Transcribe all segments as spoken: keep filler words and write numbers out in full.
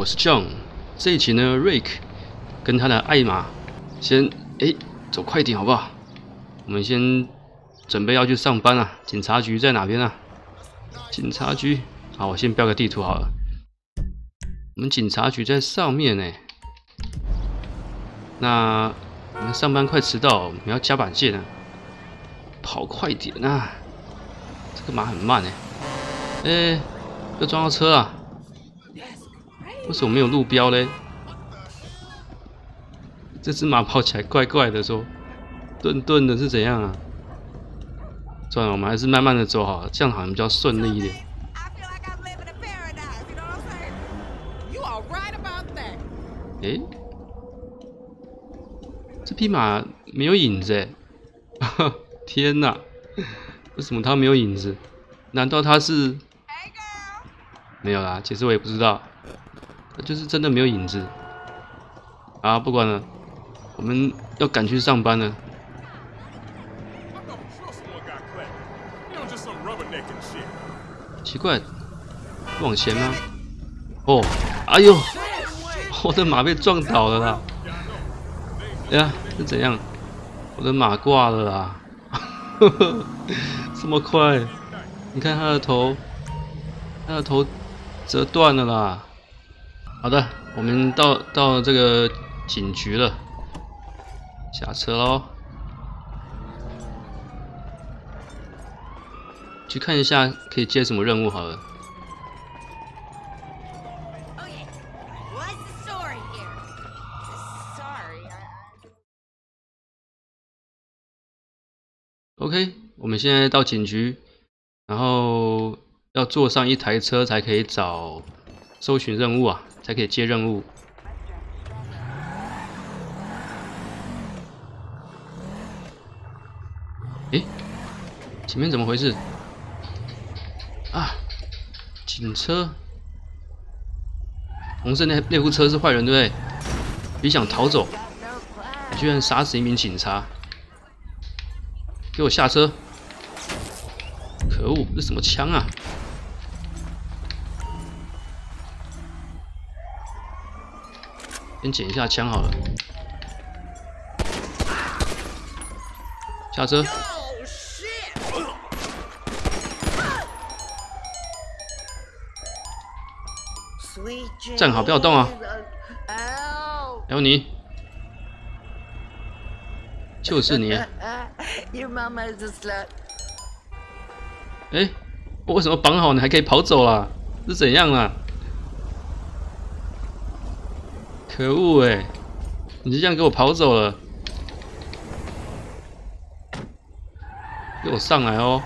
我是 John。这一期呢 ，Rick 跟他的艾玛先哎走快点好不好？我们先准备要去上班啊。警察局在哪边啊？警察局，好，我先标个地图好了。我们警察局在上面呢。那我们上班快迟到，我们要加把劲啊，跑快点啊！这个马很慢哎，哎，要撞到车啊！为什么没有路标嘞？这只马跑起来怪怪的，说顿顿的是怎样啊？算了，我们还是慢慢的走好了，这样好像比较顺利一点。诶，这匹马没有影子哎！天哪，为什么它没有影子？难道它是？没有啦，其实我也不知道，它就是真的没有影子。啊，不管了，我们要赶去上班了。奇怪，往前吗？哦，哎呦，我的马被撞倒了啦！哎呀，是怎样？我的马挂了啦！呵呵，这么快？你看它的头，它的头折断了啦！好的，我们到到这个警局了，下车喽。去看一下可以接什么任务好了。OK， 我们现在到警局，然后要坐上一台车才可以找搜寻任务啊，才可以接任务。诶，前面怎么回事？啊，警车，红色那那部车是坏人对不对？你想逃走，你居然杀死一名警察！给我下车！可恶，这什么枪啊？先捡一下枪好了。下车！站好，不要动啊！还有你，就是你。哎，我为什么绑好你还可以跑走啦？是怎样啦？可恶哎！你就这样给我跑走了，给我上来哦！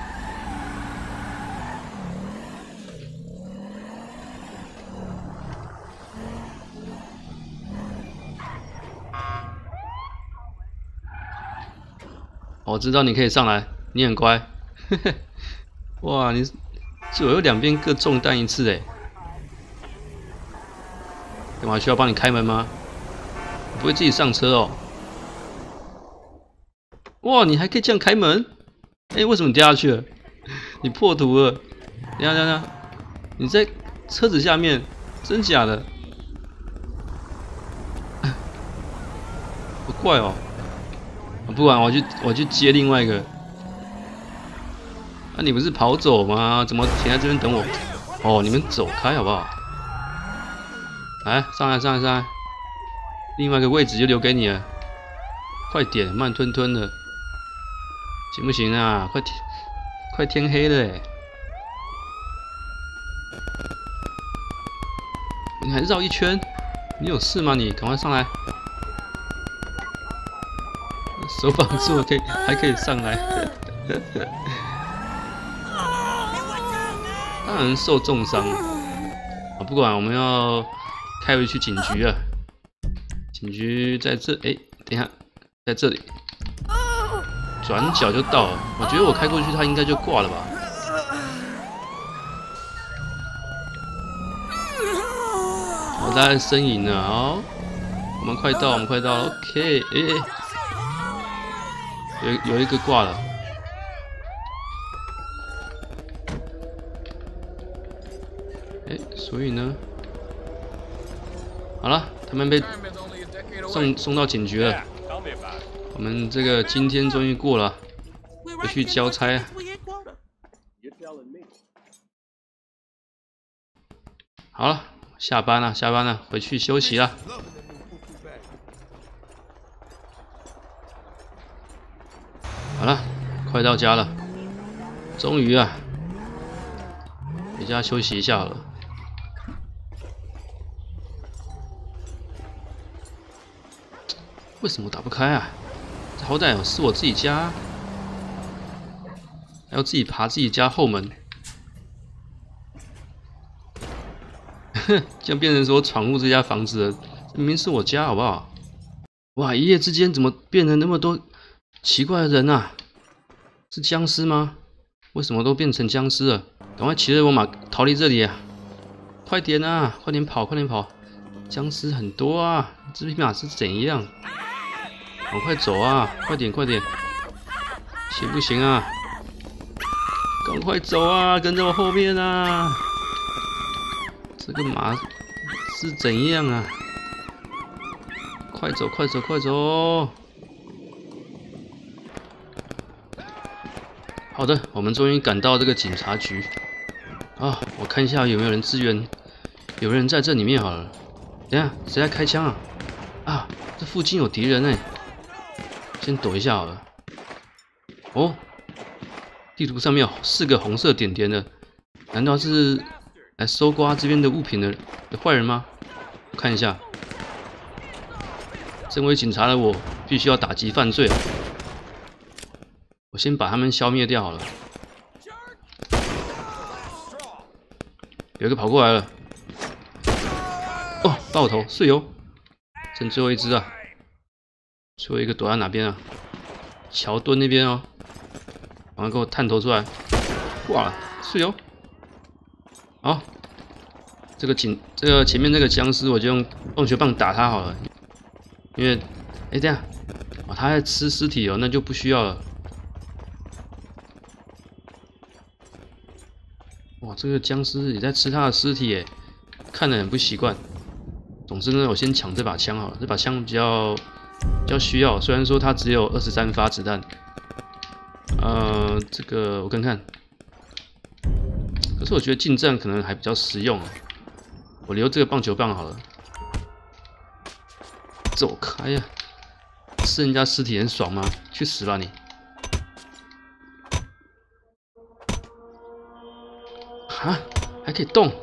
我知道你可以上来，你很乖。嘿嘿，哇，你左右两边各中弹一次哎！干嘛需要帮你开门吗？你不会自己上车哦？哇，你还可以这样开门？哎、欸，为什么你掉下去了？你破图了！等一下等一下，你在车子下面，真假的？好怪哦！不管，我去我去接另外一个。啊，你不是跑走吗？怎么停在这边等我？哦，你们走开好不好？来，上来上来上来，另外一个位置就留给你了。快点，慢吞吞的，行不行啊？快天快天黑了哎！你还绕一圈，你有事吗你？赶快上来！手绑住，可以还可以上来。当然受重伤。啊，不管，我们要开回去警局啊。警局在这，哎，等一下，在这里，转角就到了。我觉得我开过去，他应该就挂了吧。好，大家呻吟了，好，我们快到，我们快到了 ，OK， 哎、欸。有有一个挂了，哎，所以呢， 好了，他们被送送到警局了。我们这个今天终于过了，回去交差啊。好了，下班了，下班了，回去休息了。好了，快到家了，终于啊，回家休息一下好了。为什么打不开啊？这好歹是我自己家，还要自己爬自己家后门。这样变成说闯入这家房子了，明明是我家，好不好？哇，一夜之间怎么变成那么多奇怪的人啊？是僵尸吗？为什么都变成僵尸了？赶快骑着我马逃离这里啊！快点啊！快点跑，快点跑！僵尸很多啊！这匹马是怎样？赶快走啊！快点，快点！行不行啊？赶快走啊！跟在我后面啊！这个马是怎样啊？快走，快走，快走！好的，我们终于赶到这个警察局啊！我看一下有没有人支援，有人在这里面好了。等一下，谁在开枪啊？啊，这附近有敌人哎！先躲一下好了。哦，地图上面有四个红色点点的，难道是来搜刮这边的物品的的坏人吗？我看一下。身为警察的我，必须要打击犯罪。我先把他们消灭掉好了。有一个跑过来了。哦，爆头，碎油，剩最后一只啊！最后一个躲在哪边啊？桥墩那边哦。赶快给我探头出来！哇，碎油！好，这个警，这个前面那个僵尸，我就用棒球棒打他好了。因为，哎，等一下，哦，他在吃尸体哦，那就不需要了。哇，这个僵尸也在吃他的尸体耶，看得很不习惯。总之呢，我先抢这把枪好了，这把枪比较比较需要，虽然说它只有二十三发子弹。呃，这个我看看，可是我觉得近战可能还比较实用。我留这个棒球棒好了。走开呀！吃人家尸体很爽吗？去死吧你！啊，还可以动，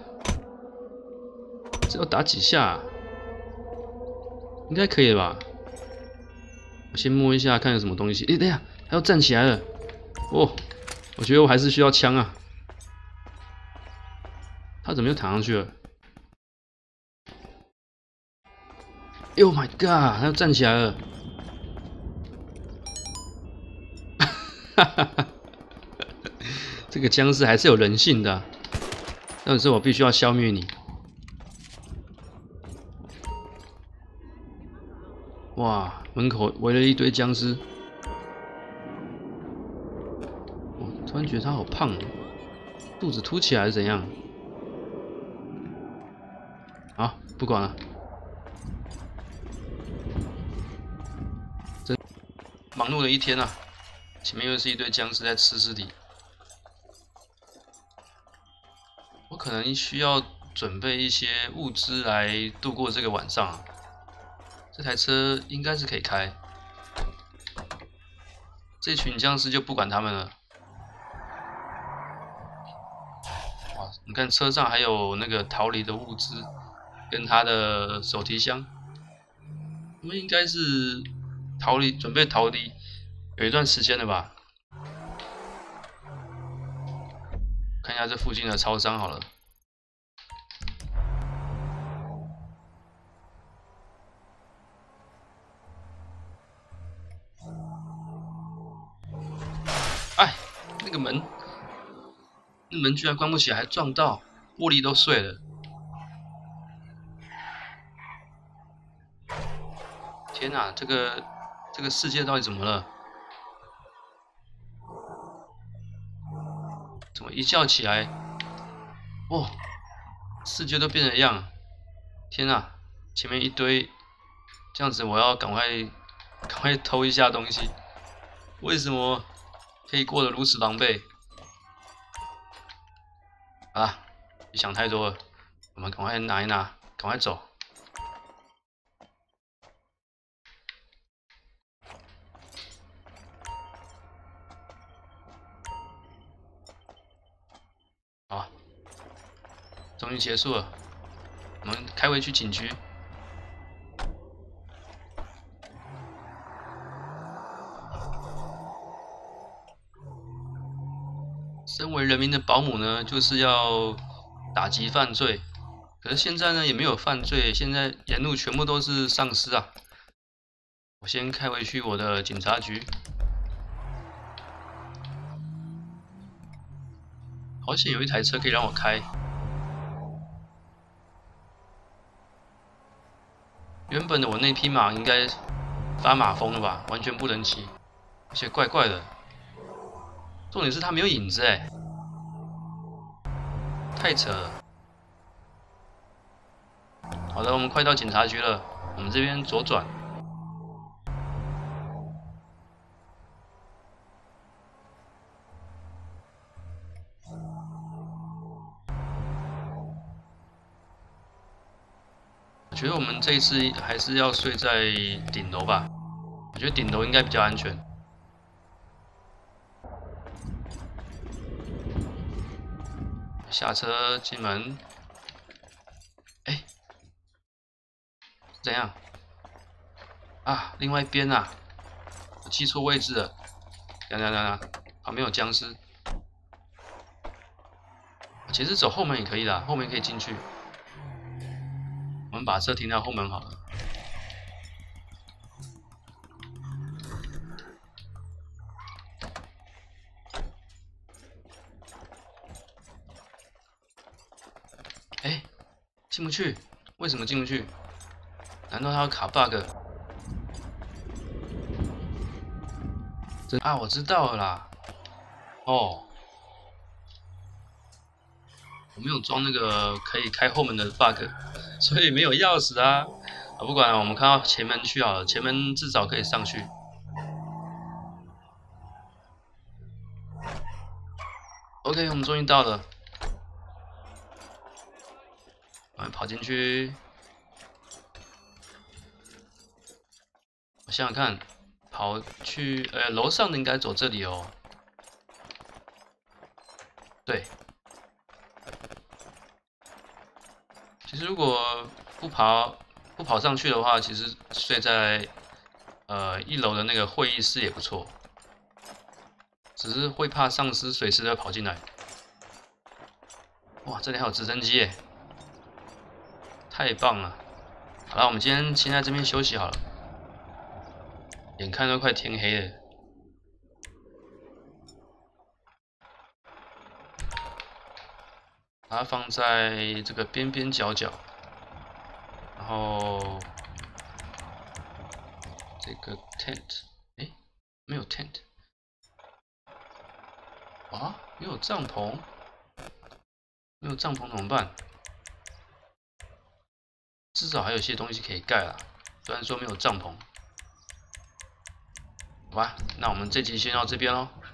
这要打几下啊？应该可以了吧？我先摸一下，看有什么东西。诶，等一下，他要站起来了。哦，我觉得我还是需要枪啊。他怎么又躺上去了 ？Oh my god！ 他要站起来了。哈哈哈！这个僵尸还是有人性的、啊，但是我必须要消灭你。哇，门口围了一堆僵尸。我突然觉得他好胖，肚子凸起来是怎样？好，不管了。真忙碌了一天啊，前面又是一堆僵尸在吃尸体。我可能需要准备一些物资来度过这个晚上、啊。这台车应该是可以开，这群僵尸就不管他们了。哇，你看车上还有那个逃离的物资，跟他的手提箱，他们应该是逃离，准备逃离有一段时间了吧？看一下这附近的超商好了。哎，那个门，那门居然关不起来，还撞到，玻璃都碎了。天哪，这个这个世界到底怎么了？怎么一觉起来，哇，世界都变了样！天哪， 前面一堆，这样子我要赶快赶快偷一下东西。为什么可以过得如此狼狈？啊，别想太多了，我们赶快拿一拿，赶快走。好，终于结束了，我们开回去警局。身为人民的保姆呢，就是要打击犯罪。可是现在呢，也没有犯罪，现在沿路全部都是丧尸啊！我先开回去我的警察局。好险有一台车可以让我开。原本的我那匹马应该发马疯了吧，完全不能骑，而且怪怪的。重点是它没有影子哎，太扯了。好的，我们快到警察局了，我们这边左转。我觉得我们这一次还是要睡在顶楼吧，我觉得顶楼应该比较安全。下车进门，哎、欸，怎样？啊，另外一边啊，我记错位置了。等等等等，旁边有僵尸。其实走后门也可以啦，后门可以进去。我们把车停到后门好了。哎、欸，进不去，为什么进不去？难道它要卡 bug？ 啊，我知道了啦。哦，我没有装那个可以开后门的 bug， 所以没有钥匙啊。啊，不管了，我们看到前门去好了，前门至少可以上去。OK， 我们终于到了。我们跑进去。我想想看，跑去呃楼上的应该走这里哦。对。其实如果不跑不跑上去的话，其实睡在呃一楼的那个会议室也不错。只是会怕丧尸随时都跑进来。哇，这里还有直升机耶！太棒了！好了，我们今天先在这边休息好了。眼看都快天黑了。把它放在这个边边角角，然后这个 tent， 哎，没有 tent。啊，没有帐篷，没有帐篷怎么办？至少还有些东西可以盖啦，虽然说没有帐篷。好吧，那我们这集先到这边咯。